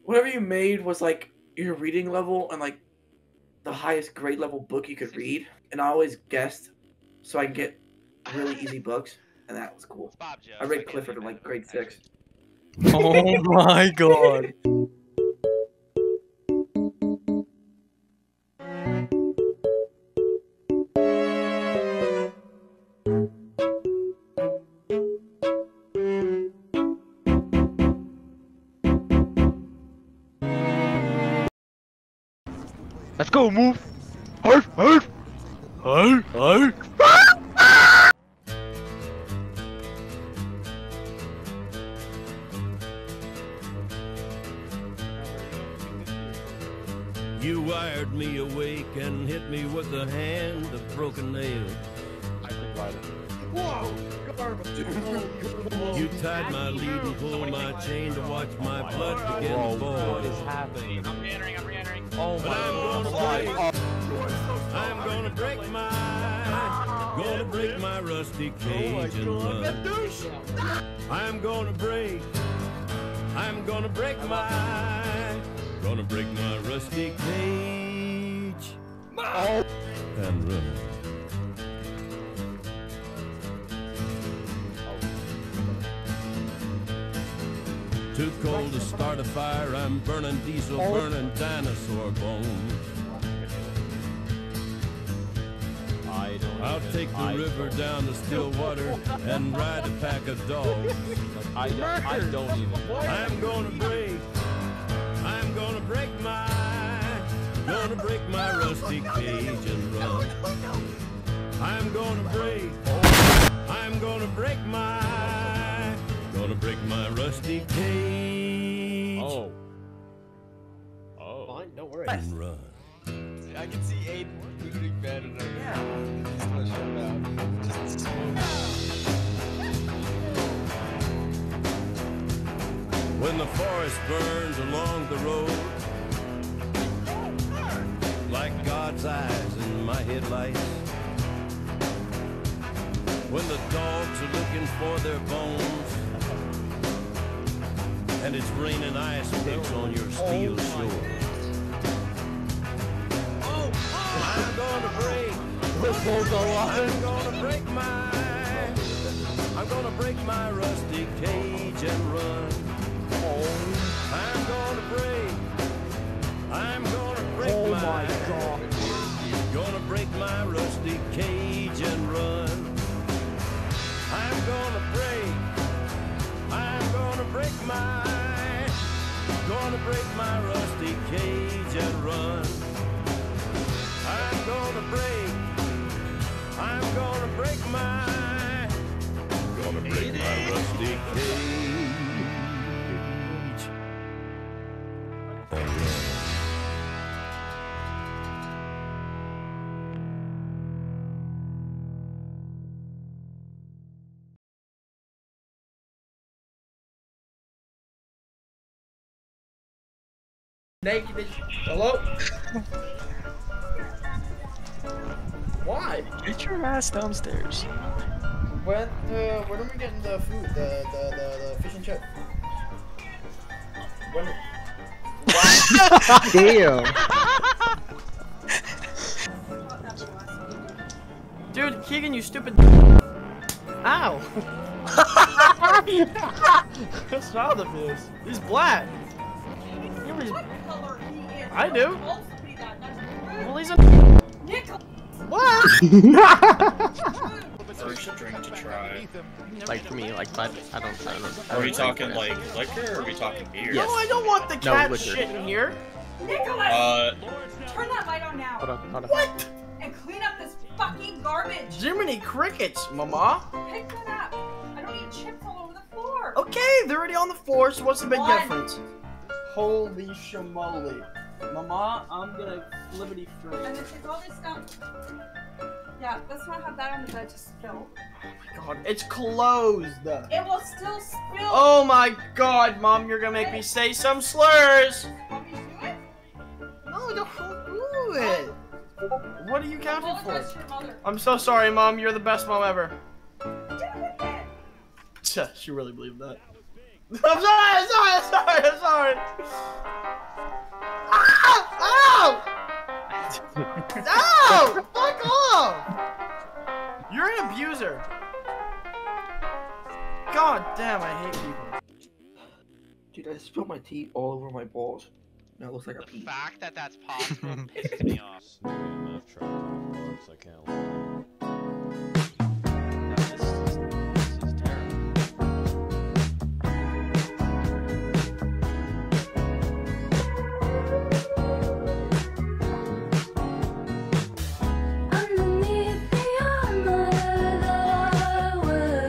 whatever you made was like your reading level and like the highest grade level book you could read, and I always guessed so I can get really easy books, and that was cool. Bob Joe. I read Clifford in like grade 6. Oh my god. Let's go, move! Arf, arf. Arf, arf. You wired me awake and hit me with a hand of broken nails. I could ride it. Whoa! Garbage! You tied my lead and pulled my chain to watch my blood begin to boil. What is happening? I'm re-entering. Oh But my I'm gonna break my rusty cage and run. I'm gonna break my rusty cage and run. Too cold to start a fire, I'm burning diesel, burning dinosaur bones. I'll take the river down to Stillwater and ride a pack of dogs. I don't even. I'm gonna break my rusty cage and run. I'm gonna break my rusty cage. Oh. Fine, don't worry. And run. I can see Aiden looting bad and just gonna shut out. Just smoke. When the forest burns along the road, like God's eyes in my headlights. When the dogs are looking for their bones, and it's raining ice picks on your steel shore. I'm gonna break my rusty cage and run. I'm gonna break my rusty cage and run. I'm gonna break my rusty cage and run. I'm gonna break my rusty cage and run. Naked. Hello? Why? Get your ass downstairs. When are we getting the food? The fish and chip? When? Damn. Dude, Keegan, you stupid. Ow! What's wrong with this? He's black. I do. Well, he's a. What? First drink to try. Like for me, like I don't know. Are we talking like liquor or are we talking beer? No, I don't want the cat liquor. shit in here. Uh, Turn that light on now. Hold on. What? And clean up this fucking garbage. Jiminy crickets, mama. Pick that up. I don't need chips all over the floor. Okay, they're already on the floor, so what's the big One. difference? Holy shamoly. Mama, I'm gonna flippity And free. then take all this stuff. Yeah, let's not have that on the bed to spill. God, it's closed. It will still spill. Oh my god, Mom, you're gonna make me say some slurs. Want me to do it? No, don't do it. What are you counting Apologize for? to your mother. I'm so sorry, Mom. You're the best mom ever. Do it then. She really believed that. I'm sorry. No! Fuck off! You're an abuser. God damn, I hate people. Dude, I spilled my tea all over my balls. Now it looks like a pee. The fact that that's possible pisses me off. I've tried to I can't lie. This is terrible. Underneath the armor that I wear,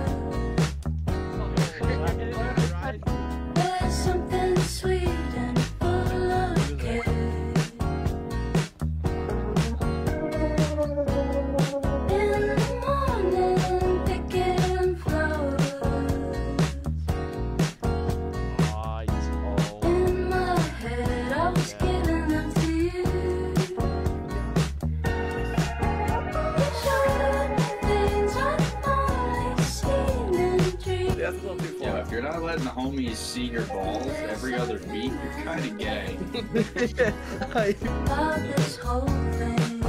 there's something sweet and full of care. In the morning, picking flowers. In my head, I was giving them to you. That's a little too far. Yeah, if you're not letting the homies see your balls every other week, you're kind of gay. About this whole thing.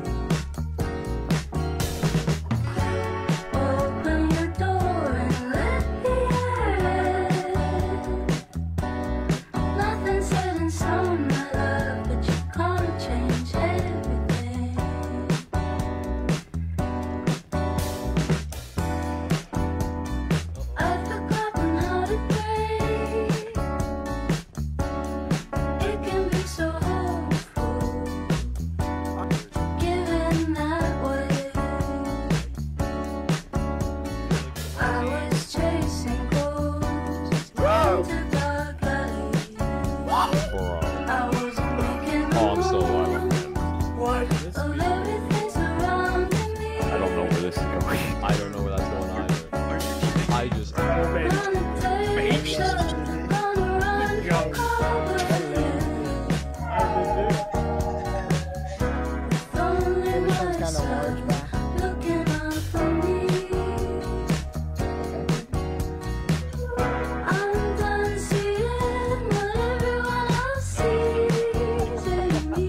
Open your door and let the air. Nothing set in stone, my love, but you can't change everything. I've forgotten how to pray. It can be so hopeful, given that way. I was chasing ghosts into dark alley. I was making I'm so loud. of everything surrounding me. I don't know where this is going. I don't know where that's going either. I just. Gonna take shots, gonna run for cover. With only myself looking out for me. I'm done seeing what everyone else sees in me.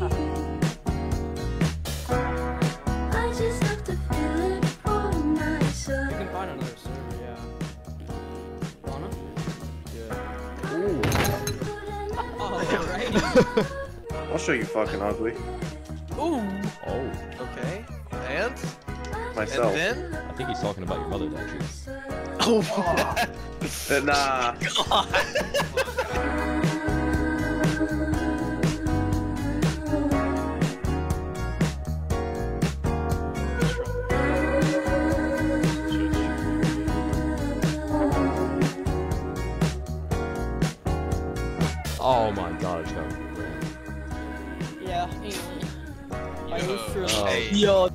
I just have to feel it for myself. You can find another server, yeah. Wanna? I'll show you fucking ugly. Ooh. Oh. Okay. And? Myself. And then? I think he's talking about your mother, actually. Oh. Nah. Oh my god, it's got ran. Yeah. Oh. Hey. Yo.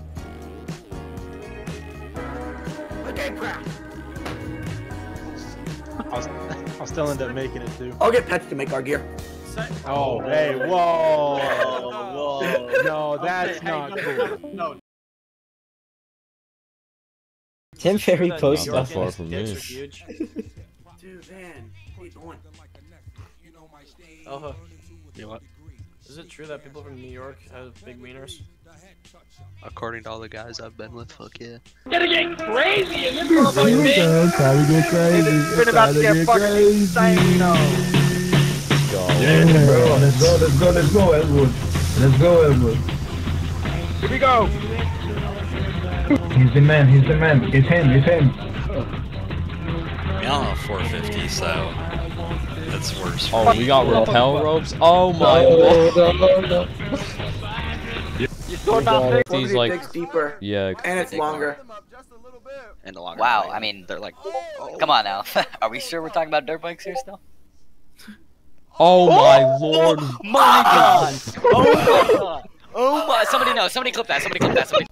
Okay, crap. I'll still end up making it too. I'll get pets to make our gear. Oh, hey, whoa. Whoa. No, that's not cool. No. Tim Ferry post Not that stuff. far from me. Dude, man, what are you doing? Oh, You know what? is it true that people from New York have big wieners? According to all the guys I've been with, fuck yeah. Gotta get crazy in this motherfucker, bitch. Time to get crazy. Been about to get fucking insane, no. Yeah, bro. Let's go, Edward. Let's go, Edward. Here we go. He's the man, It's him. I'm on a 450, so that's worse. Oh, we got rappel ropes? Oh my god. These like, digs deeper. yeah. And it's longer. And the longer. Wow, I mean, they're like, come on now. Are we sure we're talking about dirt bikes here still? Oh my lord. My god! Oh my god! Oh my! Somebody know! Somebody clip that! Somebody clip that! Somebody.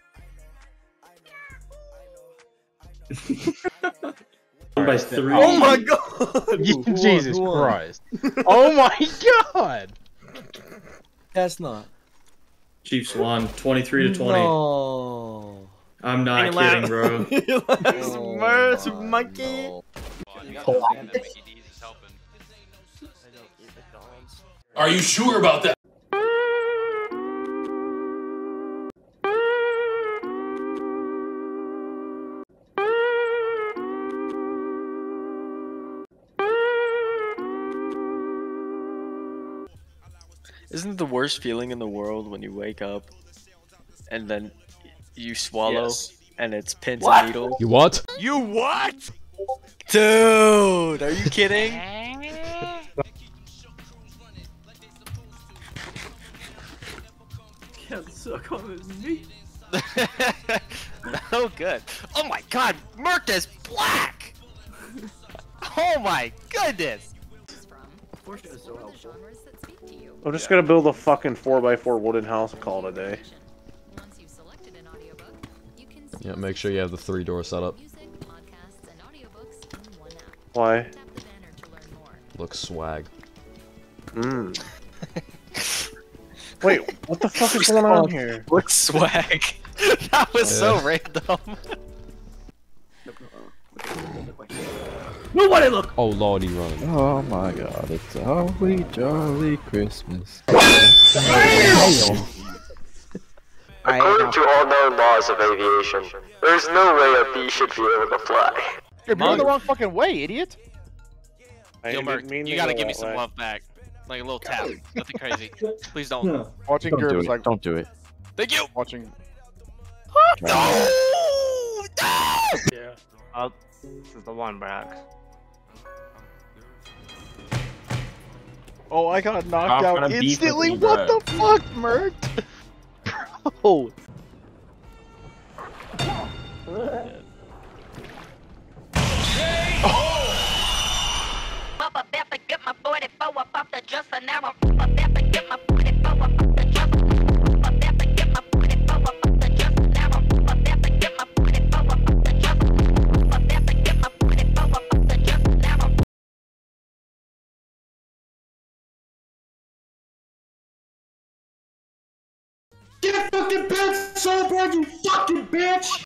By 3. Oh my god! Jesus Christ. Oh my god! That's not. Chiefs won 23 to 20. No. I'm not kidding, bro. Mercy, monkey. Are you sure about that? Isn't it the worst feeling in the world when you wake up and then you swallow and it's pins and needles? You what? You what? Dude, are you kidding? Can't suck on his meat. Oh, good. Oh my god, Merc is black! Oh my goodness! Fortune is so helpful. I'm just gonna build a fucking 4x4 wooden house and call it a day. Yeah, make sure you have the 3-door setup. Why? Looks swag. Mmm. Wait, what the fuck is going on here? Looks swag. That was so random. Nobody look! Oh lordy running. Oh my god, it's a holly jolly Christmas. According to all known laws of aviation, there's no way a bee should be able to fly. You're going the wrong fucking way, idiot. Yo, Merc, you gotta give me some love back. Like a little tap. Nothing crazy. Please don't. Watching Gerb is like. Don't do it. Thank you! Watching. No! Yeah. This is the one, Brax. Oh, I got knocked out instantly. What the fuck, Mert? Bro. Papa better get my 44 up off the dresser now. Papa better get my 44 up off the dresser. Papa better get my 44 up off the dresser now. Papa better get my 44 up off the dresser. Papa better get my 44 up off the dresser now. Get fucking bed so bad, you fucking bitch!